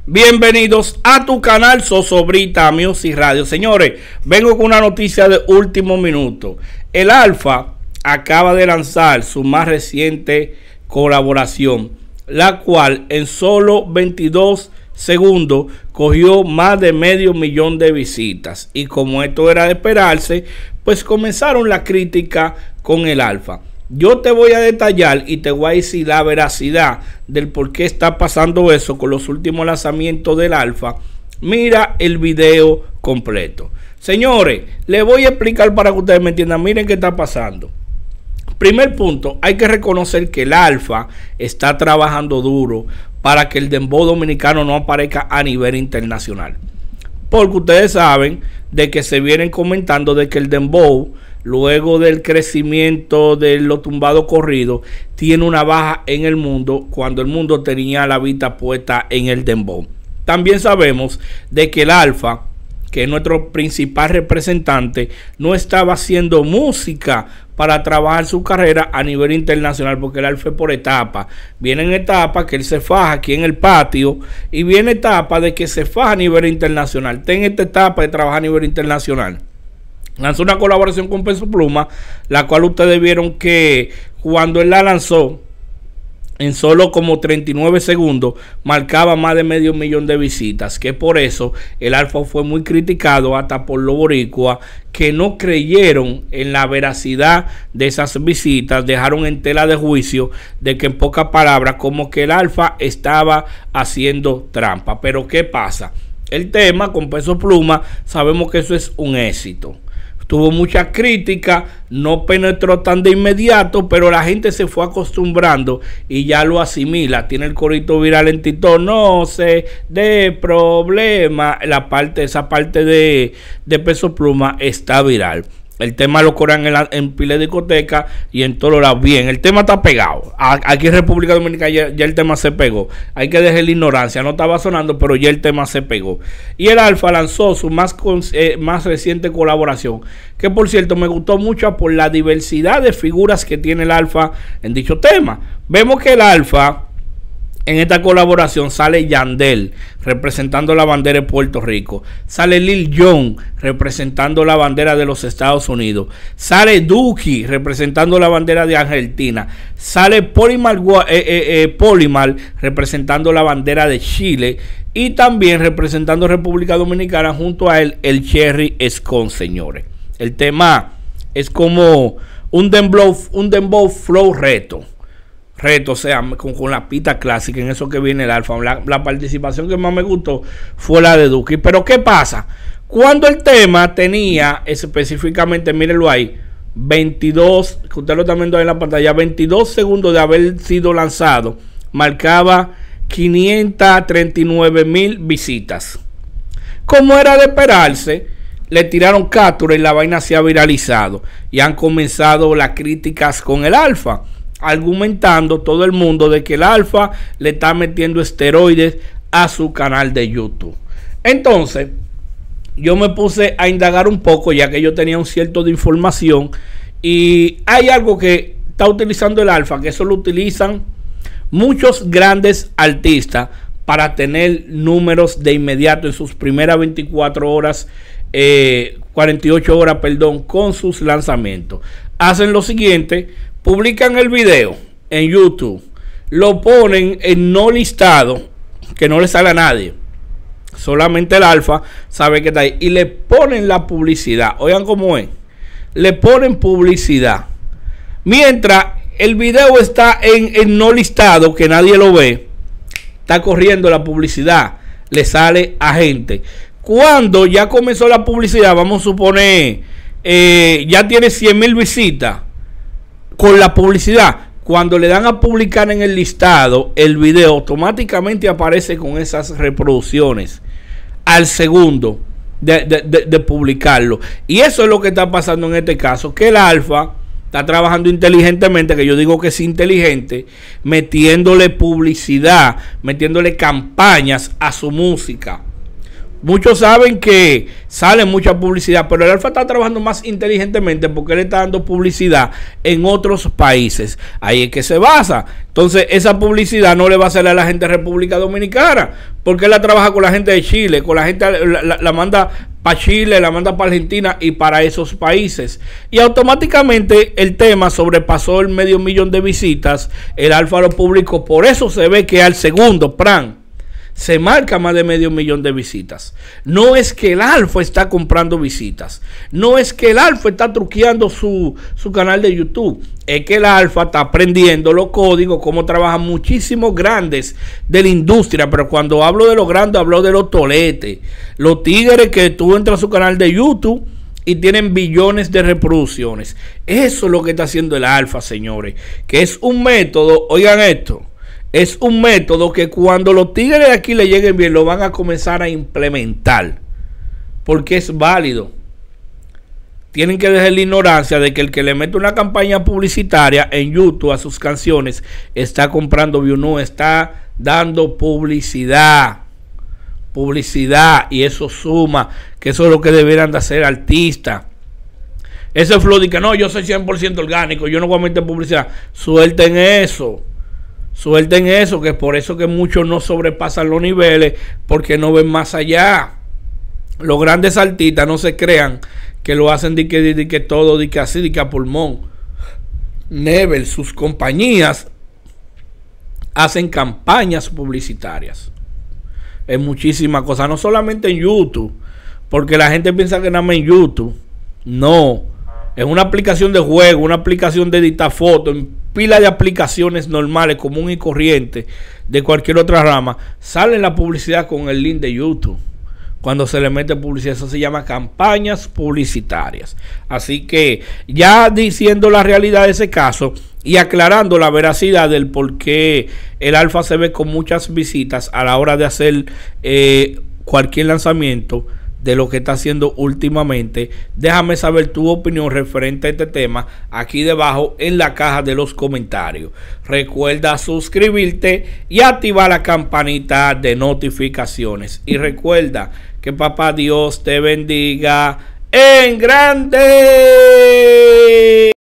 Bienvenidos a tu canal Zozobrita Music Radio. Señores, vengo con una noticia de último minuto. El Alfa acaba de lanzar su más reciente colaboración, la cual en solo 22 segundos cogió más de 500,000 de visitas. Y como esto era de esperarse, pues comenzaron la crítica con el Alfa. Yo te voy a detallar y te voy a decir la veracidad del por qué está pasando eso con los últimos lanzamientos del Alfa. Mira el video completo. Señores, les voy a explicar para que ustedes me entiendan. Miren qué está pasando. Primer punto, hay que reconocer que el Alfa está trabajando duro para que el dembow dominicano no aparezca a nivel internacional. Porque ustedes saben de que se vienen comentando de que el dembow, luego del crecimiento de los tumbados corridos, tiene una baja en el mundo cuando el mundo tenía la vista puesta en el dembow. También sabemos de que el Alfa, que es nuestro principal representante, no estaba haciendo música para trabajar su carrera a nivel internacional, porque el Alfa es por etapa. Vienen etapas que él se faja aquí en el patio y viene etapa de que se faja a nivel internacional. Ten esta etapa de trabajar a nivel internacional. Lanzó una colaboración con Peso Pluma, la cual ustedes vieron que cuando él la lanzó, en solo como 39 segundos, marcaba más de 500,000 de visitas. Que por eso el Alfa fue muy criticado hasta por los boricuas, que no creyeron en la veracidad de esas visitas. Dejaron en tela de juicio de que, en pocas palabras, como que el Alfa estaba haciendo trampa. Pero ¿qué pasa? El tema con Peso Pluma, sabemos que eso es un éxito. Tuvo mucha crítica, no penetró tan de inmediato, pero la gente se fue acostumbrando y ya lo asimila. Tiene el corito viral en TikTok, no sé de problema. Esa parte de Peso Pluma está viral. El tema lo corean en pila de discoteca y en todos lados. Bien, el tema está pegado. Aquí en República Dominicana ya el tema se pegó. Hay que dejar la ignorancia. No estaba sonando, pero ya el tema se pegó. Y el Alfa lanzó su más reciente colaboración, que por cierto me gustó mucho por la diversidad de figuras que tiene el Alfa en dicho tema. Vemos que el Alfa, en esta colaboración, sale Yandel representando la bandera de Puerto Rico, sale Lil Jon representando la bandera de los Estados Unidos, sale Duki representando la bandera de Argentina, sale Polymal representando la bandera de Chile y también representando República Dominicana junto a él el Cherry Scone. Señores, el tema es como un dembow flow reto, o sea, con la pista clásica. En eso que viene el Alfa. La participación que más me gustó fue la de Duki. Pero ¿qué pasa? Cuando el tema tenía específicamente, mírenlo ahí, 22, que usted lo está viendo ahí en la pantalla, 22 segundos de haber sido lanzado, marcaba 539,000 visitas. Como era de esperarse, le tiraron captura y la vaina se ha viralizado. Y han comenzado las críticas con el Alfa, argumentando todo el mundo de que el Alfa le está metiendo esteroides a su canal de YouTube. Entonces, yo me puse a indagar un poco, ya que yo tenía un cierto de información, y hay algo que está utilizando el Alfa, que eso lo utilizan muchos grandes artistas para tener números de inmediato en sus primeras 48 horas, con sus lanzamientos. Hacen lo siguiente: publican el video en YouTube, lo ponen en no listado, que no le sale a nadie, solamente el Alfa sabe que está ahí, y le ponen la publicidad. Oigan cómo es, le ponen publicidad. Mientras el video está en no listado, que nadie lo ve, está corriendo la publicidad, le sale a gente. Cuando ya comenzó la publicidad, vamos a suponer, ya tiene 100,000 visitas con la publicidad. Cuando le dan a publicar en el listado, el video automáticamente aparece con esas reproducciones al segundo de publicarlo. Y eso es lo que está pasando en este caso, que el Alfa está trabajando inteligentemente, que yo digo que es inteligente, metiéndole publicidad, metiéndole campañas a su música. Muchos saben que sale mucha publicidad, pero el Alfa está trabajando más inteligentemente porque él está dando publicidad en otros países. Ahí es que se basa. Entonces, esa publicidad no le va a salir a la gente de República Dominicana, porque él la trabaja con la gente de Chile, con la gente, la manda para Chile, la manda para Argentina y para esos países. Y automáticamente el tema sobrepasó el 500,000 de visitas. El Alfa lo publicó, por eso se ve que al segundo, se marca más de 500,000 de visitas. No es que el Alfa está comprando visitas. No es que el Alfa está truqueando su canal de YouTube. Es que el Alfa está aprendiendo los códigos, cómo trabajan muchísimos grandes de la industria. Pero cuando hablo de los grandes, hablo de los toletes. Los tigres que tú entras a su canal de YouTube y tienen billones de reproducciones. Eso es lo que está haciendo el Alfa, señores. Que es un método, oigan esto. Es un método que cuando los tigres de aquí le lleguen bien, lo van a comenzar a implementar. Porque es válido. Tienen que dejar la ignorancia de que el que le mete una campaña publicitaria en YouTube a sus canciones está comprando views. No, está dando publicidad. Publicidad. Y eso suma. Que eso es lo que deberían de hacer artistas. Ese flow de que no, yo soy 100% orgánico, yo no voy a meter publicidad. Suelten eso. Suelten eso, que es por eso que muchos no sobrepasan los niveles, porque no ven más allá. Los grandes artistas no se crean que lo hacen de que todo, de que así, de que a pulmón. Never, sus compañías hacen campañas publicitarias en muchísimas cosas, no solamente en YouTube, porque la gente piensa que nada más en YouTube. No, es una aplicación de juego, una aplicación de editar fotos, en pila de aplicaciones normales, común y corriente de cualquier otra rama, sale la publicidad con el link de YouTube. Cuando se le mete publicidad, eso se llama campañas publicitarias. Así que ya diciendo la realidad de ese caso y aclarando la veracidad del por qué el Alfa se ve con muchas visitas a la hora de hacer cualquier lanzamiento de lo que está haciendo últimamente, déjame saber tu opinión referente a este tema aquí debajo en la caja de los comentarios. Recuerda suscribirte y activar la campanita de notificaciones. Y recuerda que papá Dios te bendiga en grande.